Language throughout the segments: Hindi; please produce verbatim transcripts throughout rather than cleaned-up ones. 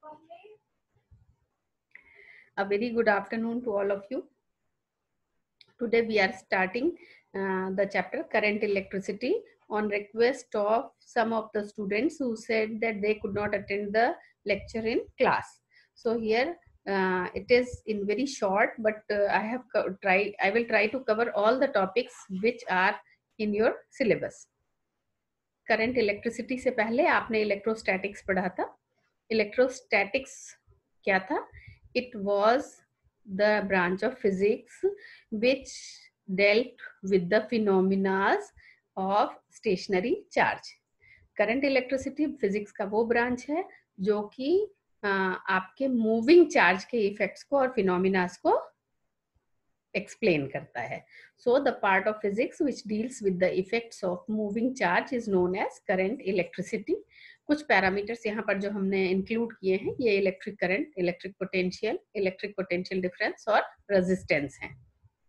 A very good afternoon to all of you. Today we are starting uh, the chapter Current Electricity on request of some of the students who said that they could not attend the lecture in class. So here uh, it is in very short, but uh, I have try I will try to cover all the topics which are in your syllabus. Current electricity से पहले आपने इलेक्ट्रोस्टैटिक्स पढ़ा था. इलेक्ट्रोस्टैटिक्स क्या था? It was the branch of physics which dealt with the phenomenas of stationary charge. Current electricity physics का वो ब्रांच है जो कि आपके मूविंग चार्ज के इफेक्ट्स को और फिनोमिनास को एक्सप्लेन करता है. So the part of physics which deals with the effects of moving charge is known as current electricity. कुछ पैरामीटर्स यहाँ पर जो हमने इंक्लूड किए हैं, ये electric current, electric potential, electric potential difference और रेजिस्टेंस हैं.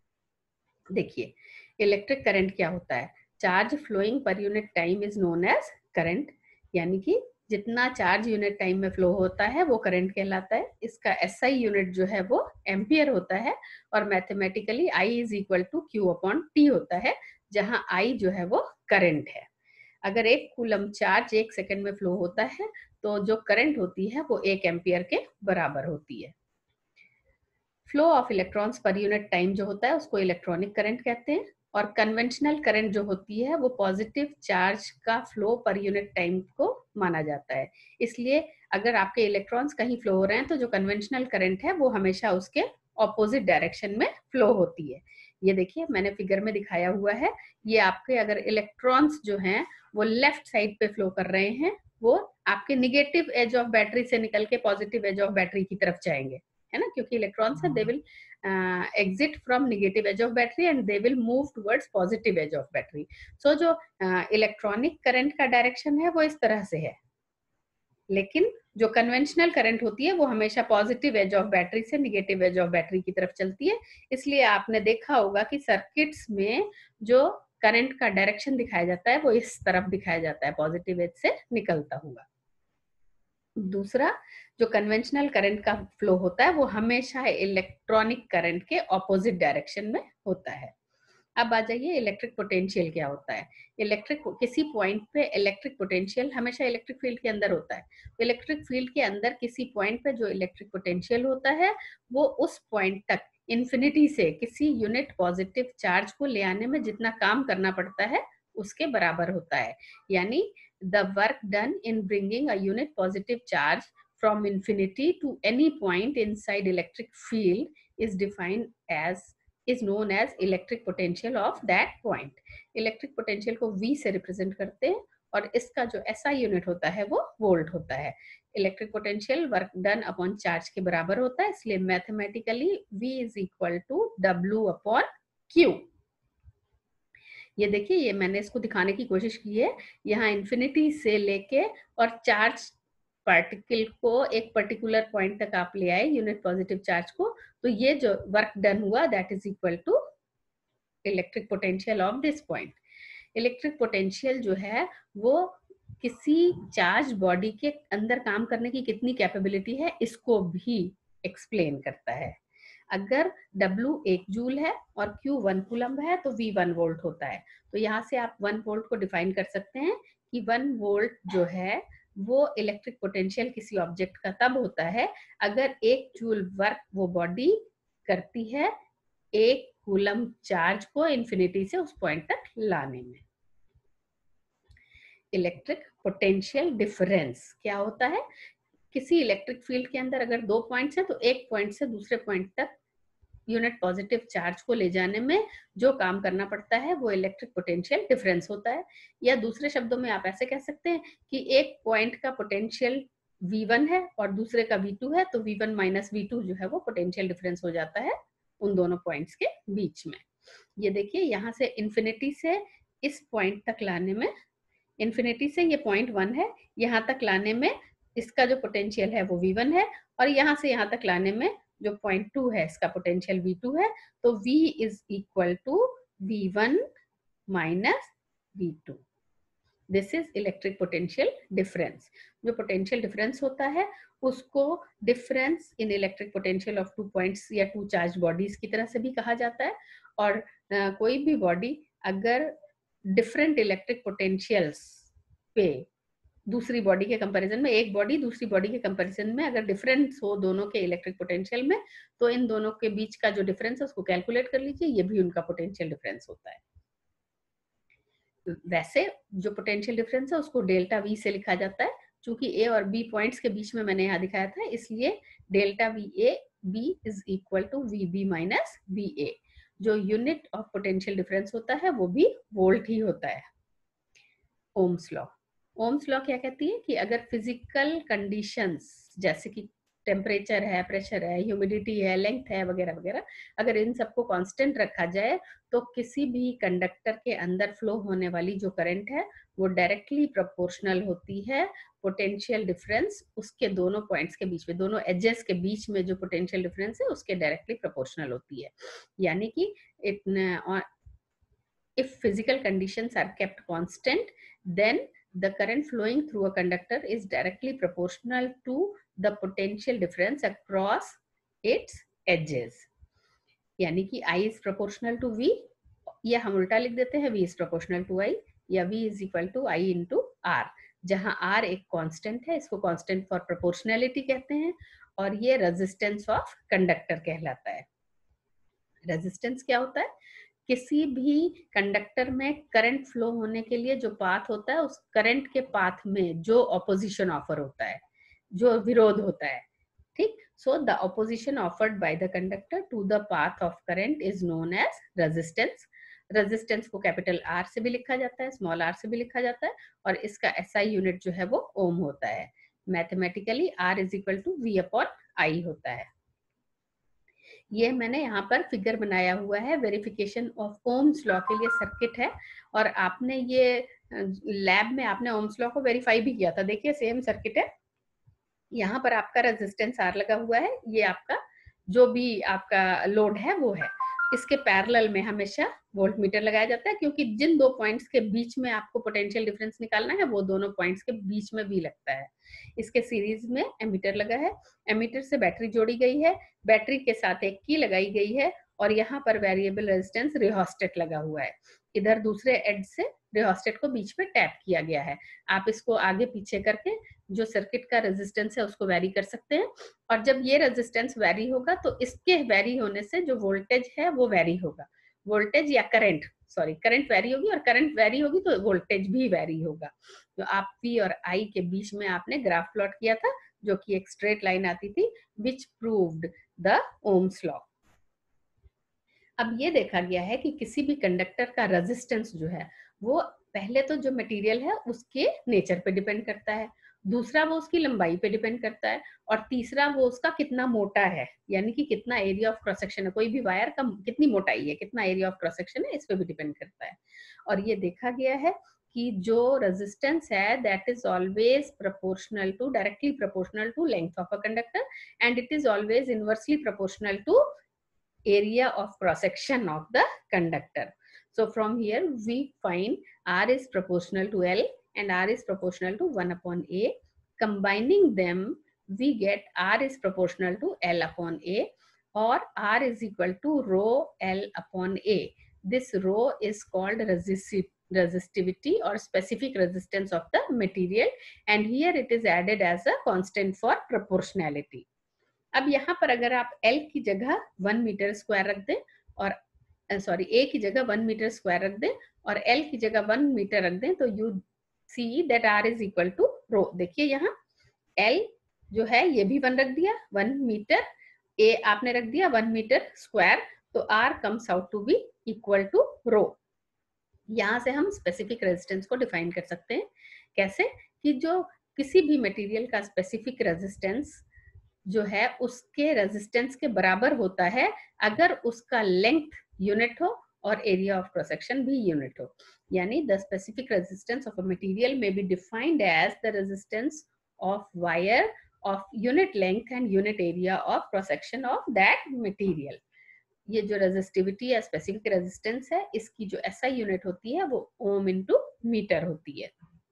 देखिए, इलेक्ट्रिक करंट क्या होता है? Charge flowing per unit time is known as current, यानी कि जितना चार्ज यूनिट टाइम में फ्लो होता है वो करंट कहलाता है. इसका एसआई यूनिट जो है वो एम्पियर होता है और mathematically I is equal to q upon t होता है, जहां I जो है वो करंट है. अगर एक कूलम चार्ज एक सेकंड में फ्लो होता है तो जो करंट होती है वो एक एम्पियर के बराबर होती है. Flow of electrons per unit time जो होता है उसको इलेक्ट्रॉनिक करंट कहते हैं. और कन्वेंशनल करंट जो होती है वो पॉजिटिव चार्ज का फ्लो पर यूनिट टाइम को माना जाता है. इसलिए अगर आपके इलेक्ट्रॉन्स कहीं फ्लो हो रहे हैं तो जो कन्वेंशनल करंट है वो हमेशा उसके ऑपोजिट डायरेक्शन में फ्लो होती है. ये देखिए, मैंने फिगर में दिखाया हुआ है. ये आपके अगर इलेक्ट्रॉन्स जो हैं वो लेफ्ट साइड पे फ्लो कर रहे हैं, वो आपके निगेटिव एज ऑफ बैटरी से निकल के पॉजिटिव एज ऑफ बैटरी की तरफ जाएंगे, है ना, क्योंकि इलेक्ट्रॉन्स है, they will exit from negative edge of battery and they will move towards positive edge of battery. So जो इलेक्ट्रॉनिक uh, करंट का डायरेक्शन है वो इस तरह से है, लेकिन जो कन्वेंशनल करंट होती है वो हमेशा पॉजिटिव एज ऑफ बैटरी से नेगेटिव एज ऑफ बैटरी की तरफ चलती है. इसलिए आपने देखा होगा कि सर्किट्स में जो करंट का डायरेक्शन दिखाया जाता है वो इस तरफ दिखाया जाता है, पॉजिटिव एज से निकलता हुआ. दूसरा, जो कन्वेंशनल करंट का फ्लो होता है वो हमेशा इलेक्ट्रॉनिक करंट के ऑपोजिट डायरेक्शन में होता है. अब आ जाइए, इलेक्ट्रिक पोटेंशियल क्या होता है? इलेक्ट्रिक किसी पॉइंट पे इलेक्ट्रिक पोटेंशियल हमेशा इलेक्ट्रिक फील्ड के अंदर होता है. इलेक्ट्रिक फील्ड के अंदर किसी पॉइंट पे जो इलेक्ट्रिक पोटेंशियल होता है वो उस पॉइंट तक इन्फिनिटी से किसी यूनिट पॉजिटिव चार्ज को ले आने में जितना काम करना पड़ता है उसके बराबर होता है. यानी the work done in bringing a unit positive charge from infinity to any point inside electric field is defined as is known as electric potential of that point. electric potential को V से represent करते हैं और इसका जो S I यूनिट होता है वो वोल्ट होता है. Electric potential work done upon charge के बराबर होता है, इसलिए mathematically V is equal to W upon Q. ये देखिए, ये मैंने इसको दिखाने की कोशिश की है. यहाँ इन्फिनिटी से लेके और चार्ज पार्टिकल को एक पर्टिकुलर पॉइंट तक आप ले आए यूनिट पॉजिटिव चार्ज को, तो ये जो वर्क डन हुआ that is equal to electric potential of this point. Electric potential जो है वो किसी चार्ज बॉडी के अंदर काम करने की कितनी कैपेबिलिटी है इसको भी एक्सप्लेन करता है. अगर W एक जूल है और Q वन कूलम्ब है तो V वन वोल्ट होता है. तो यहाँ से आप वन वोल्ट को डिफाइन कर सकते हैं कि वन वोल्ट जो है वो इलेक्ट्रिक पोटेंशियल किसी ऑब्जेक्ट का तब होता है अगर एक जूल वर्क वो बॉडी करती है एक कूलम्ब चार्ज को इन्फिनिटी से उस पॉइंट तक लाने में. इलेक्ट्रिक पोटेंशियल डिफरेंस क्या होता है? किसी इलेक्ट्रिक फील्ड के अंदर अगर दो पॉइंट्स हैं तो एक पॉइंट से दूसरे पॉइंट तक यूनिट पॉजिटिव चार्ज को ले जाने में जो काम करना पड़ता है वो इलेक्ट्रिक पोटेंशियल डिफरेंस होता है. या दूसरे शब्दों में आप ऐसे कह सकते हैं कि एक पॉइंट का पोटेंशियल V वन है और दूसरे का V टू है, तो V one minus V two जो है वो पोटेंशियल डिफरेंस हो जाता है उन दोनों पॉइंट्स के बीच में. ये देखिए, यहाँ से इन्फिनिटी से इस पॉइंट तक लाने में, इन्फिनिटी से ये पॉइंट वन है, यहाँ तक लाने में इसका जो पोटेंशियल है वो V वन है और यहाँ से यहाँ तक लाने में जो पॉइंट टू है इसका पोटेंशियल V टू है. तो V is equal to V one minus V two. This is electric potential difference. जो पोटेंशियल डिफरेंस होता है उसको difference in electric potential of two points या टू चार्ज बॉडीज की तरह से भी कहा जाता है। और uh, कोई भी बॉडी अगर डिफरेंट इलेक्ट्रिक पोटेंशियल्स पे दूसरी बॉडी के कंपैरिजन में, एक बॉडी दूसरी बॉडी के कंपैरिजन में अगर डिफरेंस हो दोनों के इलेक्ट्रिक पोटेंशियल में, तो इन दोनों के बीच का जो डिफरेंस है उसको कैलकुलेट कर लीजिए, ये भी उनका पोटेंशियल डिफरेंस होता है। वैसे जो पोटेंशियल डिफरेंस है उसको डेल्टा वी से लिखा जाता है। चूंकि ए और बी पॉइंट्स के बीच में मैंने यहाँ दिखाया था, इसलिए delta V A B is equal to V B minus V A. जो यूनिट ऑफ पोटेंशियल डिफरेंस होता है वो भी वोल्ट ही होता है। ओम्स लॉ, ओम्स लॉ क्या कहती है कि अगर फिजिकल कंडीशंस जैसे कि टेम्परेचर है, प्रेशर है, ह्यूमिडिटी है, लेंथ है वगैरह वगैरह, अगर इन सबको कांस्टेंट रखा जाए तो किसी भी कंडक्टर के अंदर फ्लो होने वाली जो करंट है वो डायरेक्टली प्रोपोर्शनल होती है पोटेंशियल डिफरेंस उसके दोनों पॉइंट्स के बीच में, दोनों एजेस के बीच में जो पोटेंशियल डिफरेंस है उसके डायरेक्टली प्रोपोर्शनल होती है। यानी कि इतना if physical conditions are kept constant, then the current flowing through a conductor is directly proportional to the potential difference across its edges. यानी कि I is proportional to V, या हम उल्टा लिख देते हैं V is proportional to I, या V is equal to I into R, जहां R एक कांस्टेंट है, इसको कांस्टेंट फॉर प्रोपोर्शनैलिटी कहते हैं, और ये रेजिस्टेंस ऑफ कंडक्टर कहलाता है। रेजिस्टेंस क्या होता है? किसी भी कंडक्टर में करंट फ्लो होने के लिए जो पाथ होता है, उस करंट के पाथ में जो ऑपोजिशन ऑफर होता है, जो विरोध होता है, ठीक। So the opposition offered by the conductor to the path of current is known as resistance. Resistance को कैपिटल आर से भी लिखा जाता है, स्मॉल आर से भी लिखा जाता है, और इसका एसआई यूनिट जो है वो ओम होता है। Mathematically R is equal to V upon I होता है। ये मैंने यहाँ पर फिगर बनाया हुआ है, वेरिफिकेशन ऑफ ओम्स लॉ के लिए सर्किट है, और आपने ये लैब में आपने ओम्स लॉ को वेरीफाई भी किया था। देखिए सेम सर्किट है, यहाँ पर आपका रेजिस्टेंस आर लगा हुआ है, ये आपका जो भी आपका लोड है वो है। इसके पैरेलल में हमेशा वोल्ट मीटर लगाया जाता है, क्योंकि जिन दो पॉइंट्स के बीच में आपको पोटेंशियल डिफरेंस निकालना है वो दोनों पॉइंट्स के बीच में भी लगता है। इसके सीरीज में एमीटर लगा है, एमीटर से बैटरी जोड़ी गई है, बैटरी के साथ एक की लगाई गई है, और यहाँ पर वेरिएबल रेजिस्टेंस रिहोस्टेट लगा हुआ है। इधर दूसरे एड से रिहोस्टेट को बीच में टैप किया गया है। आप इसको आगे पीछे करके जो सर्किट का रेजिस्टेंस है उसको वेरी कर सकते हैं, और जब ये रेजिस्टेंस वेरी होगा तो इसके वेरी होने से जो वोल्टेज है वो वेरी होगा। वोल्टेज या करंट, सॉरी करंट वेरी होगी, और करंट वेरी होगी तो वोल्टेज भी वेरी होगा। तो आप पी और आई के बीच में आपने ग्राफ प्लॉट किया था, जो कि एक स्ट्रेट लाइन आती थी, which proved the Ohm's law. अब ये देखा गया है कि किसी भी कंडक्टर का रेजिस्टेंस जो है वो पहले तो जो मटेरियल है उसके नेचर पे डिपेंड करता है, दूसरा वो उसकी लंबाई पे डिपेंड करता है, और तीसरा वो उसका कितना मोटा है, यानी कि कितना एरिया ऑफ क्रॉस सेक्शन है, कोई भी वायर का कितनी मोटाई है, कितना एरिया ऑफ क्रॉस सेक्शन है, इस पे भी डिपेंड करता है। और ये देखा गया है कि जो रेजिस्टेंस है that is always proportional to, directly proportional to length of a conductor, and it is always inversely proportional to area of cross section of the conductor. So from here we find R is proportional to L and R is proportional to one upon A. Combining them we get R is proportional to L upon A, or R is equal to rho L upon A. This rho is called resistivity resistivity or specific resistance of the material, and here it is added as a constant for proportionality. अब यहाँ पर अगर आप L की जगह वन मीटर स्क्वायर रख दें, और सॉरी A की जगह वन मीटर स्क्वायर रख दें और L की जगह वन मीटर रख दें, तो you see that R is equal to rho. देखिए यहाँ L जो है ये भी वन रख दिया, वन मीटर, A आपने रख दिया वन मीटर स्क्वायर, तो R comes out to be equal to rho. यहाँ से हम स्पेसिफिक रेजिस्टेंस को डिफाइन कर सकते हैं। कैसे? कि जो किसी भी मटेरियल का स्पेसिफिक रेजिस्टेंस जो है उसके रेजिस्टेंस के बराबर होता है अगर उसका लेंथ यूनिट हो और एरिया ऑफ क्रॉस सेक्शन भी यूनिट हो। यानी the specific resistance of a material may be defined as the resistance of wire of unit length and unit area of cross section of that material. ये जो रेजिस्टिविटी या स्पेसिफिक रेजिस्टेंस है, इसकी जो एसआई यूनिट होती है वो ओम इनटू मीटर होती है।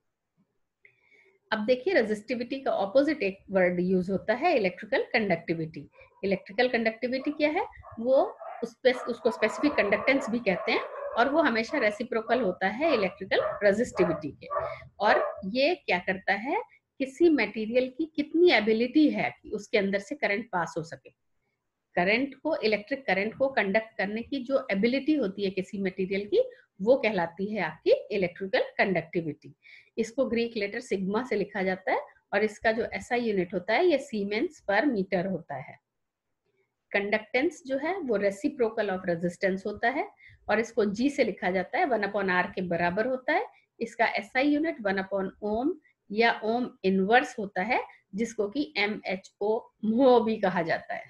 अब देखिए रेजिस्टिविटी का ऑपोजिट एक वर्ड यूज होता है इलेक्ट्रिकल कंडक्टिविटी। इलेक्ट्रिकल कंडक्टिविटी क्या है, वो उस पे उसको स्पेसिफिक कंडक्टेंस भी कहते हैं और वो हमेशा रेसिप्रोकल होता है इलेक्ट्रिकल रेजिस्टिविटी के। और ये क्या करता है, किसी मटेरियल की कितनी एबिलिटी है कि उसके अंदर से करंट पास हो सके। करंट को, इलेक्ट्रिक करंट को कंडक्ट करने की जो एबिलिटी होती है किसी मटेरियल की, वो कहलाती है आपकी इलेक्ट्रिकल कंडक्टिविटी। इसको ग्रीक लेटर सिग्मा से लिखा जाता है और इसका जो एसआई यूनिट होता है ये सीमेंस पर मीटर होता है। कंडक्टेंस जो है वो रेसिप्रोकल ऑफ रेजिस्टेंस होता है और इसको जी से लिखा जाता है, वन अपॉन आर के बराबर होता है। इसका SI unit one upon ohm या ओम इनवर्स होता है, जिसको कि एम एच ओ म्हो भी कहा जाता है।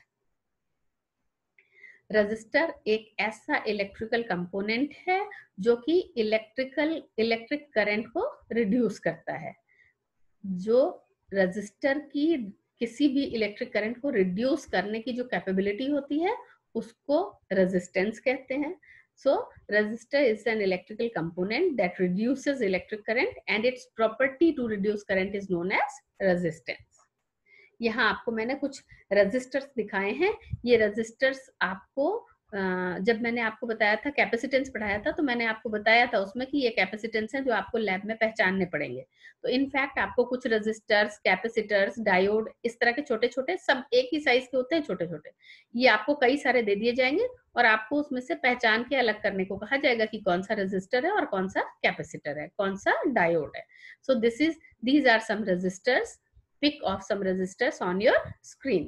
रजिस्टर एक ऐसा इलेक्ट्रिकल कंपोनेंट है जो कि इलेक्ट्रिकल इलेक्ट्रिक करंट को रिड्यूस करता है। जो रजिस्टर की किसी भी इलेक्ट्रिक करंट को रिड्यूस करने की जो कैपेबिलिटी होती है उसको रेजिस्टेंस कहते हैं। सो resistor is an electrical component that reduces electric current and its property to reduce current is known as resistance. यहाँ आपको मैंने कुछ रेजिस्टर्स दिखाए हैं। ये रेजिस्टर्स आपको जब मैंने आपको बताया था कैपेसिटेंस पढ़ाया था, तो मैंने आपको बताया था उसमें कि ये कैपेसिटेंस है जो आपको लैब में पहचानने पड़ेंगे। तो इनफैक्ट आपको कुछ रेजिस्टर्स, कैपेसिटर्स, डायोड, इस तरह के छोटे छोटे सब एक ही साइज के होते हैं, छोटे छोटे। ये आपको कई सारे दे दिए जाएंगे और आपको उसमें से पहचान के अलग करने को कहा जाएगा कि कौन सा रेजिस्टर है और कौन सा कैपेसिटर है, कौन सा डायोड है। So this is these are some resistors. Pick of some resistors on your screen.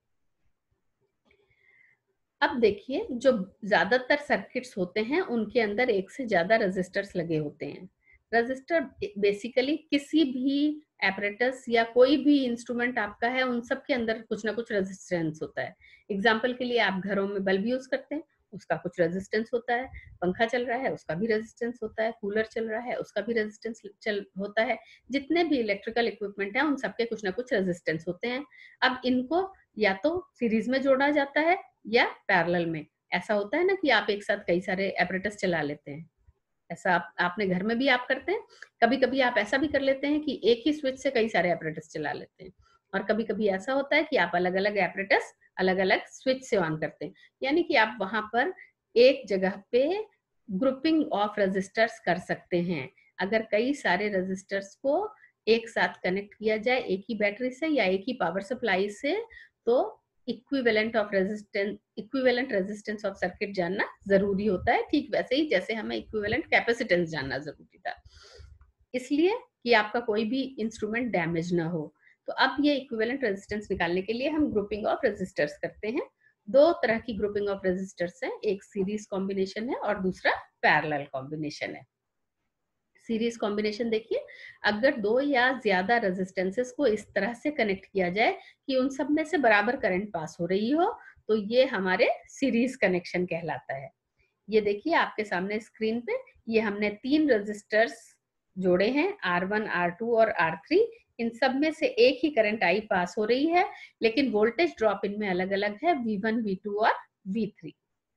अब देखिए, जो ज्यादातर सर्किट्स होते हैं उनके अंदर एक से ज्यादा रेजिस्टर्स लगे होते हैं। रेजिस्टर बेसिकली किसी भी एपरेटस या कोई भी इंस्ट्रूमेंट आपका है, उन सब के अंदर कुछ ना कुछ रेजिस्टेंस होता है। एग्जाम्पल के लिए आप घरों में बल्ब यूज करते हैं, उसका कुछ रेजिस्टेंस होता है। पंखा चल रहा है, उसका भी रेजिस्टेंस होता है। कूलर चल रहा है, उसका भी रेजिस्टेंस चल होता है। जितने भी इलेक्ट्रिकल इक्विपमेंट है उन सबके कुछ ना कुछ रेजिस्टेंस होते हैं। अब इनको या तो सीरीज में जोड़ा जाता है या पैरेलल में। ऐसा होता है ना कि आप एक साथ कई सारे एपरेटस चला लेते हैं, ऐसा आप, आपने घर में भी आप करते हैं। कभी कभी आप ऐसा भी कर लेते हैं कि एक ही स्विच से कई सारे एपरेटस चला लेते हैं, और कभी कभी ऐसा होता है कि आप अलग अलग एपरेटस अलग अलग स्विच से ऑन करते हैं। यानी कि आप वहां पर एक जगह पे ग्रुपिंग ऑफ रेजिस्टर्स कर सकते हैं। अगर कई सारे रेजिस्टर्स को एक साथ कनेक्ट किया जाए एक ही बैटरी से या एक ही पावर सप्लाई से, तो equivalent of resistance equivalent resistance of circuit जानना जरूरी होता है। ठीक वैसे ही जैसे हमें इक्विवेलेंट कैपेसिटेंस जानना जरूरी था, इसलिए कि आपका कोई भी इंस्ट्रूमेंट डैमेज ना हो। तो अब ये इक्विवेलेंट रेजिस्टेंस निकालने के लिए हम ग्रुपिंग ऑफ रेजिस्टर्स करते हैं। दो तरह की ग्रुपिंग ऑफ रेजिस्टर्स है, एक सीरीज कॉम्बिनेशन है और दूसरा पैरेलल कॉम्बिनेशन है। सीरीज कॉम्बिनेशन देखिए, अगर दो या ज्यादा रेजिस्टेंसेस को इस तरह से कनेक्ट किया जाए कि उन सब में से बराबर करंट पास हो रही हो, तो ये हमारे सीरीज कनेक्शन कहलाता है। ये देखिए आपके सामने स्क्रीन पे, ये हमने तीन रेजिस्टर्स जोड़े हैं, आर वन, आर टू और आर थ्री। इन सब में से एक ही करंट आई पास हो रही है, लेकिन वोल्टेज ड्रॉप इनमें अलग अलग है, वी वन, वी टू और वी थ्री।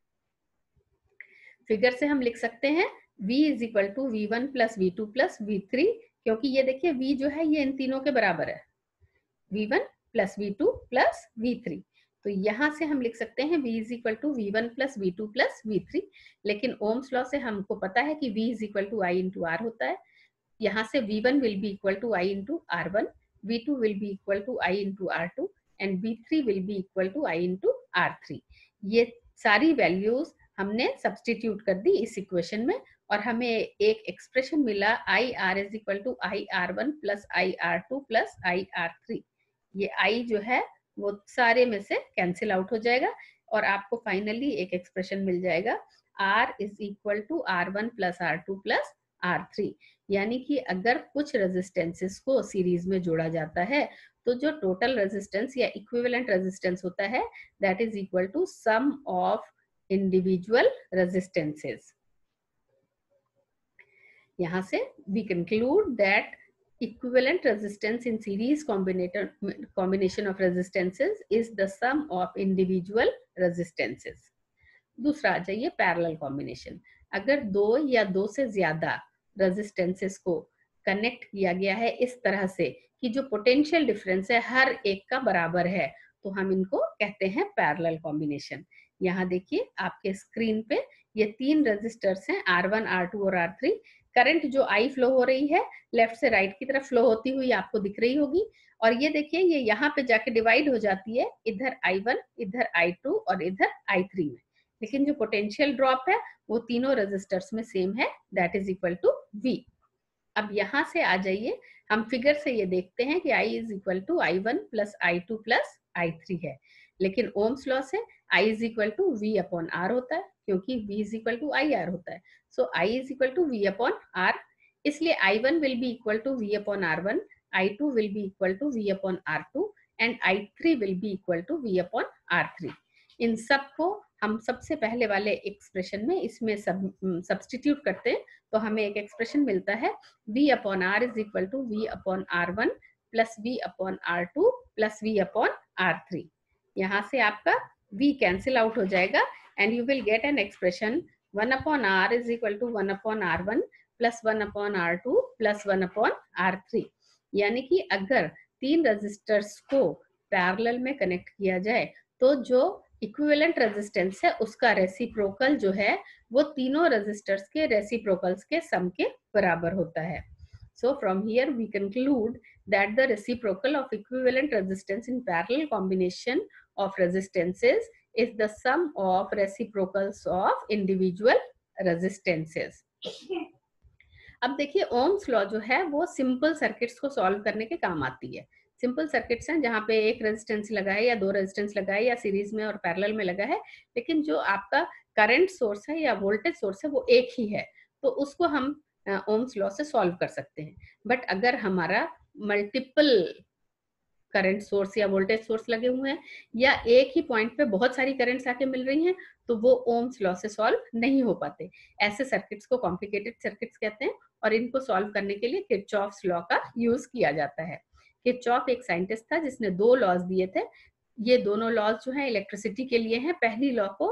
फिगर से हम लिख सकते हैं V is equal to V one plus V two plus V three, क्योंकि ये देखिए V जो है ये इन तीनों के बराबर है, V one plus V two plus V three. तो यहां से हम लिख सकते हैं V is equal to V one plus V two plus V three. लेकिन ओम्स लॉ से हमको पता है कि V is equal to I into R होता है। यहाँ से V one will be equal to I into R one, V two will be equal to I into R two and V three will be equal to I into R three. ये सारी वैल्यूज हमने सब्सटीट्यूट कर दी इस इक्वेशन में और हमें एक एक्सप्रेशन मिला, I R is equal to I R one plus I R two plus I R three. ये आई जो है वो सारे में से कैंसिल आउट हो जाएगा और आपको फाइनली एक एक्सप्रेशन मिल जाएगा, R is equal to R one plus R two plus R three. यानी कि अगर कुछ रेजिस्टेंसेस को सीरीज में जोड़ा जाता है तो जो टोटल रेजिस्टेंस या इक्विवेलेंट रेजिस्टेंस होता है that is equal to sum of individual resistances. यहाँ से we conclude that equivalent resistance in series combinator combination of resistances is the sum of individual resistances. दूसरा आ जाइए पैरेलल कॉम्बिनेशन। अगर दो या दो से ज्यादा रेजिस्टेंसेस को कनेक्ट किया गया है इस तरह से कि जो पोटेंशियल डिफरेंस है हर एक का बराबर है, तो हम इनको कहते हैं पैरेलल कॉम्बिनेशन। यहाँ देखिए आपके स्क्रीन पे ये तीन रेजिस्टर्स हैं आर वन, आर टू और आर थ्री। करंट जो आई फ्लो हो रही है लेफ्ट से राइट की तरफ फ्लो होती हुई आपको दिख रही होगी, और ये देखिए ये यहाँ पे जाके डिवाइड हो जाती है, इधर आई वन, इधर आई टू और इधर आई थ्री में। लेकिन जो पोटेंशियल ड्रॉप है वो तीनों रेजिस्टर्स में सेम है, that is equal to V. अब यहाँ से आ जाइए, हम फिगर से ये देखते हैं कि I is equal to I one plus I two plus I three है, लेकिन ओम्स लॉ से I is equal to V upon R होता है, क्योंकि V is equal to I R होता है। So I is equal to V upon R, इसलिए I one will be equal to V upon R one, I two will be equal to V upon R two and I three will be equal to V upon R three. इन सब को हम सबसे पहले वाले एक्सप्रेशन में इसमें सब सब्स्टिट्यूट करते हैं, तो हमें एक एक्सप्रेशन मिलता है v upon R is equal to V upon R one plus V upon R two plus V upon R three. यहाँ से आपका v कैंसिल आउट हो जाएगा and you will get an expression one upon R is equal to one upon R one plus one upon R two plus one upon R three. यानी कि अगर तीन रेजिस्टर्स को पैरेलल में कनेक्ट किया जाए तो जो इक्विवेलेंट रेजिस्टेंस है उसका रेसिप्रोकल जो है वो तीनों रेजिस्टर्स के रेसिप्रोकल्स के सम के बराबर होता है। So from here we conclude that the reciprocal of equivalent resistance in parallel combination of resistances is the sum of reciprocals of individual resistances. अब देखिए ओम्स लॉ जो है वो सिंपल सर्किट्स को सॉल्व करने के काम आती है। सिंपल सर्किट्स हैं जहाँ पे एक रेजिस्टेंस लगा है या दो रेजिस्टेंस लगा है या सीरीज में और पैरेलल में लगा है, लेकिन जो आपका करंट सोर्स है या वोल्टेज सोर्स है वो एक ही है, तो उसको हम ओम्स लॉ से सॉल्व कर सकते हैं। बट अगर हमारा मल्टीपल करंट सोर्स या वोल्टेज सोर्स लगे हुए हैं या एक ही पॉइंट पे बहुत सारी करंट्स आके मिल रही हैं, तो वो ओम्स लॉ से सॉल्व नहीं हो पाते। ऐसे सर्किट्स को कॉम्प्लिकेटेड सर्किट्स कहते हैं और इनको सॉल्व करने के लिए किरचॉफ्स लॉ का यूज किया जाता है। किरचॉफ एक साइंटिस्ट था जिसने दो लॉज दिए थे। ये दोनों लॉज जो है इलेक्ट्रिसिटी के लिए हैं। पहली लॉ को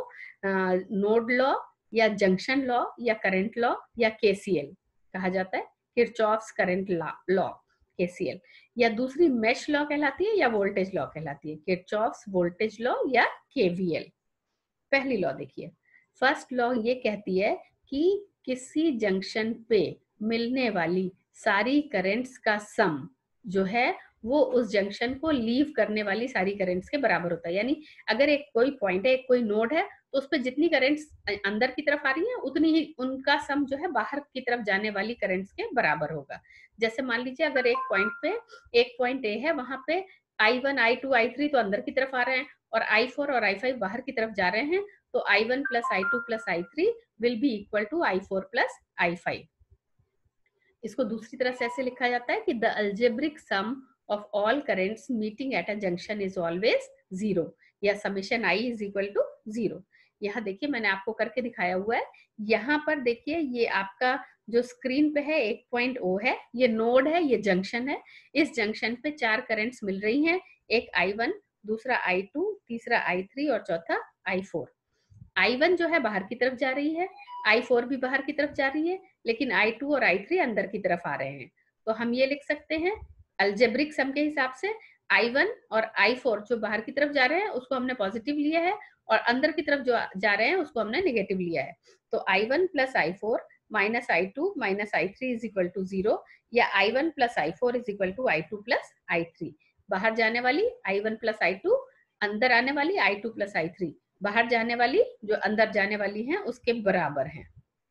नोड लॉ या जंक्शन लॉ या करंट लॉ या केसीएल कहा जाता है, किरचॉफ्स करंट लॉ केसीएल। या दूसरी मेश लॉ कहलाती है या वोल्टेज लॉ कहलाती है, किरचॉफ्स वोल्टेज लॉ या केवीएल। पहली लॉ देखिए, फर्स्ट लॉ ये कहती है कि किसी जंक्शन पे मिलने वाली सारी करंट्स का सम जो है वो उस जंक्शन को लीव करने वाली सारी करंट्स के बराबर होता है। यानी अगर एक कोई पॉइंट है, एक कोई नोड है, तो उस पर जितनी करंट्स अंदर की तरफ आ रही हैं उतनी ही उनका सम जो है बाहर की तरफ जाने वाली करंट्स के बराबर होगा। जैसे मान लीजिए अगर एक पॉइंट पे एक पॉइंट ए है, वहां पे I one, I two, I three तो अंदर की तरफ आ रहे हैं और आई फोर और आई फाइव बाहर की तरफ जा रहे हैं, तो I one plus I two plus I three will be equal to I four plus I five. इसको दूसरी तरह से ऐसे लिखा जाता है कि the algebraic sum of all currents meeting at a junction is always zero, या summation I is equal to zero। यहाँ देखिए मैंने आपको करके दिखाया हुआ है। यहाँ पर देखिए ये आपका जो स्क्रीन पे है एक पॉइंट O है, ये नोड है, ये जंक्शन है। इस जंक्शन पे चार करंट्स मिल रही हैं, एक आई वन, दूसरा आई टू, तीसरा आई थ्री और चौथा आई फोर। आई वन जो है बाहर की तरफ जा रही है, आई फोर भी बाहर की तरफ जा रही है, लेकिन आई टू और आई थ्री अंदर की तरफ आ रहे हैं। तो हम ये लिख सकते हैं अलजेब्रिक सम के हिसाब से आई वन और आई फोर जो बाहर की तरफ जा रहे हैं उसको हमने पॉजिटिव लिया है और अंदर की तरफ जो जा रहे हैं उसको हमने नेगेटिव लिया है। तो I one plus I four minus I two minus I three is equal to zero, या I one plus I four is equal to I two plus I three. बाहर जाने वाली I one plus I two, अंदर आने वाली I two plus I three, बाहर जाने वाली जो अंदर जाने वाली है उसके बराबर है।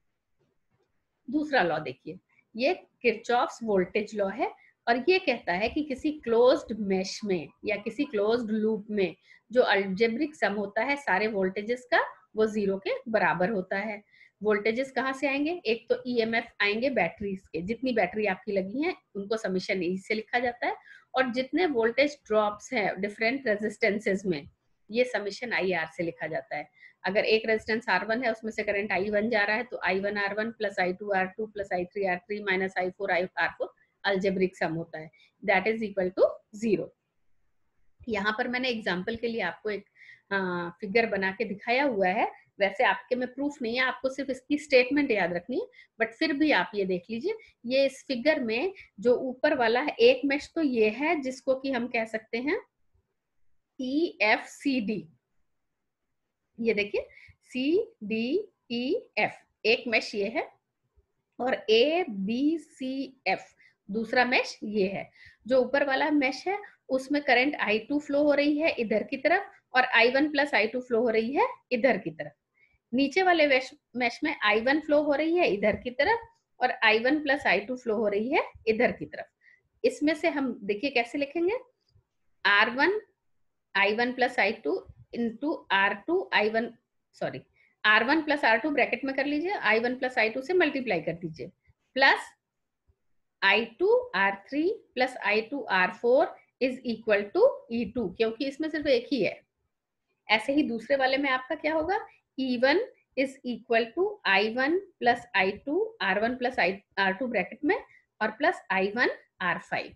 दूसरा लॉ देखिए, ये किरचॉफ्स वोल्टेज लॉ है और ये कहता है कि किसी क्लोज्ड मेश में या किसी क्लोज्ड लूप में जो अलजेब्रिक सम होता है सारे वोल्टेजेस का वो जीरो के बराबर होता है। वोल्टेजेस कहाँ से आएंगे? एक तो ईएमएफ आएंगे बैटरीज के, जितनी बैटरी आपकी लगी है उनको समीशन ई से लिखा जाता है, और जितने वोल्टेज ड्रॉप्स हैं डिफरेंट रेजिस्टेंसेज में ये समीशन आई आर से लिखा जाता है। अगर एक रेजिस्टेंस आर वन है उसमें से करंट आई वन जा रहा है तो I one R one plus I two R two plus I three R three minus I four I R four algebraic sum होता है, that is equal to zero. यहाँ पर मैंने एग्जांपल के लिए आपको एक फिगर बना के दिखाया हुआ है। वैसे आपके में प्रूफ नहीं है, आपको सिर्फ इसकी स्टेटमेंट याद रखनी है, बट फिर भी आप ये देख लीजिए, ये इस फिगर में जो ऊपर वाला है एक मेश तो ये है जिसको कि हम कह सकते हैं ई एफ सी डी। ये देखिए सी डी ई एफ एक मेश ये है, और ए बी सी एफ दूसरा मेश ये है। जो ऊपर वाला मेश है उसमें करंट आई टू फ्लो हो रही है इधर की तरफ, और I one plus I two flow हो रही है इधर की तरफ। नीचे वाले मेश में आई वन फ्लो हो रही है इधर की तरफ, और I one plus I two flow हो रही है इधर की तरफ। इसमें से हम देखिए कैसे लिखेंगे, R one I one plus I two into R two I one sorry R one plus R two bracket में कर लीजिए, I one plus I two से मल्टीप्लाई कर दीजिए, plus I two R three plus I two R four is equal to E two, क्योंकि इसमें सिर्फ एक ही है। ऐसे ही दूसरे वाले में आपका क्या होगा, E one is equal to I one plus I two R one plus I R two bracket में, और plus I one R five.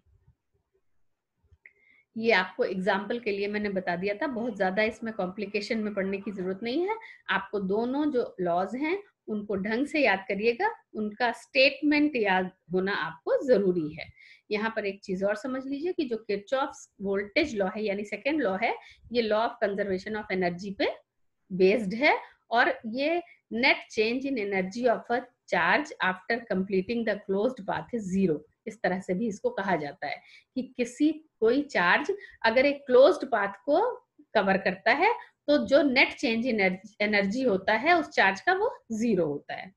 ये आपको एग्जाम्पल के लिए मैंने बता दिया था, बहुत ज्यादा इसमें कॉम्प्लिकेशन में पढ़ने की जरूरत नहीं है। आपको दोनों जो लॉज हैं उनको ढंग से याद करिएगा, उनका स्टेटमेंट याद होना आपको जरूरी है। यहाँ पर एक चीज और समझ लीजिए कि जो किरचॉफ्स वोल्टेज लॉ है यानी सेकेंड लॉ है, ये law of conservation of energy पे बेस्ड है, और ये net change in energy of a charge after completing the closed path is zero. इस तरह से भी इसको कहा जाता है कि किसी कोई चार्ज अगर एक क्लोज्ड पाथ को कवर करता है तो जो नेट चेंज इन एनर्जी होता है उस चार्ज का वो जीरो होता है।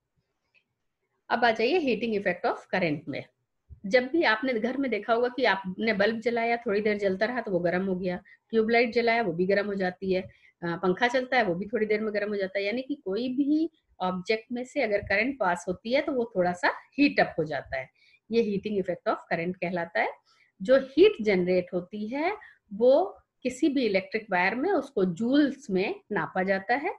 अब आ जाइए हीटिंग इफेक्ट ऑफ करंट में। जब भी आपने घर में देखा होगा कि आपने बल्ब जलाया, थोड़ी देर जलता रहा तो वो गर्म हो गया, ट्यूबलाइट जलाया वो भी गर्म हो जाती है, पंखा चलता है वो भी थोड़ी देर में गर्म हो जाता है। यानी कि कोई भी ऑब्जेक्ट में से अगर करंट पास होती है तो वो थोड़ा सा हीट अप हो जाता है। ये हीटिंग इफेक्ट ऑफ करंट कहलाता है। जो हीट जनरेट होती है वो किसी भी इलेक्ट्रिक वायर में उसको जूल्स में नापा जाता है,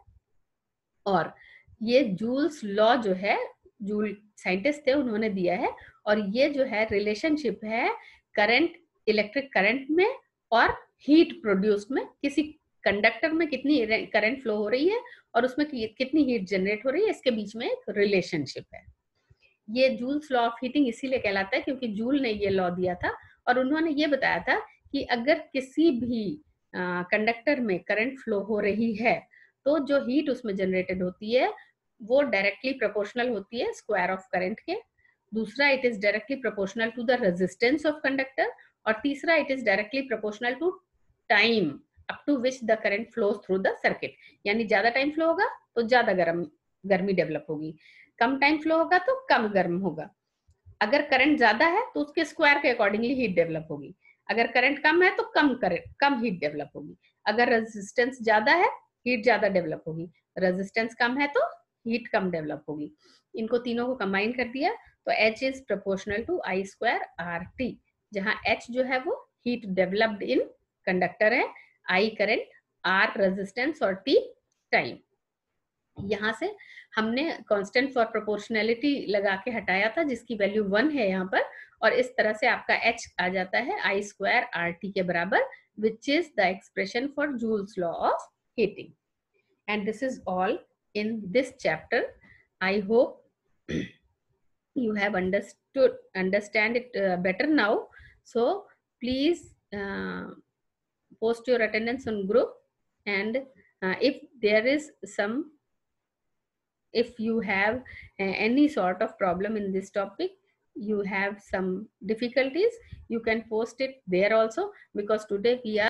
और ये जूल्स लॉ जो है जूल साइंटिस्ट थे उन्होंने दिया है, और ये जो है रिलेशनशिप है करंट इलेक्ट्रिक करंट में और हीट प्रोड्यूस में, किसी कंडक्टर में कितनी करंट फ्लो हो रही है और उसमें कितनी हीट जनरेट हो रही है, इसके बीच में एक रिलेशनशिप है। ये जूल्स लॉ ऑफ हीटिंग इसीलिए कहलाता है क्योंकि जूल ने ये लॉ दिया था, और उन्होंने ये बताया था कि अगर किसी भी कंडक्टर में करंट फ्लो हो रही है तो जो हीट उसमें जनरेटेड होती है वो डायरेक्टली प्रोपोर्शनल होती है स्क्वायर ऑफ करंट के। दूसरा, it is directly proportional to the resistance of conductor, और तीसरा, it is directly proportional to time up to which the current flows through the circuit. यानी ज्यादा टाइम फ्लो होगा तो ज्यादा गर्म गर्मी डेवलप होगी, कम टाइम फ्लो होगा तो कम गर्म होगा। अगर करंट ज्यादा है तो उसके स्क्वायर के अकॉर्डिंगली हीट डेवलप होगी, अगर करंट कम है तो कम करंट कम हीट डेवलप होगी, अगर रेजिस्टेंस ज्यादा है हीट ज्यादा डेवलप होगी, रेजिस्टेंस कम है तो हीट कम डेवलप होगी। इनको तीनों को कंबाइन कर दिया तो H is proportional to I square R T, जहां H जो है वो हीट डेवलप्ड इन कंडक्टर है, I करंट, R रेजिस्टेंस और T टाइम। यहाँ से हमने कांस्टेंट फॉर प्रोपोर्शनैलिटी लगा के हटाया था जिसकी वैल्यू वन है यहाँ पर, और इस तरह से आपका H आ जाता है आई स्क्वायर आर टी के बराबर, which is the expression for Joule's law of heating. And this is all in this chapter. I hope you have understood understand it uh, better now. So please uh, post your attendance on group, and uh, if there is some if you have uh, any sort of problem in this topic, you have some difficulties, you can post it there also, because today we